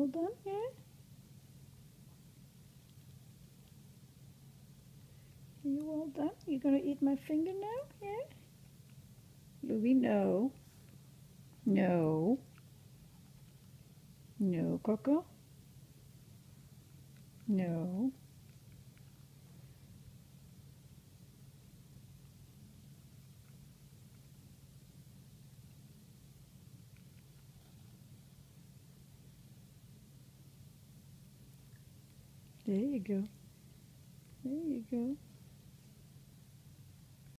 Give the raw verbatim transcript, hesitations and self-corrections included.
all done? Yeah? Are you all done? You gonna eat my finger now? Yeah? Louie, no. No. No, Coco. No. There you go. There you go.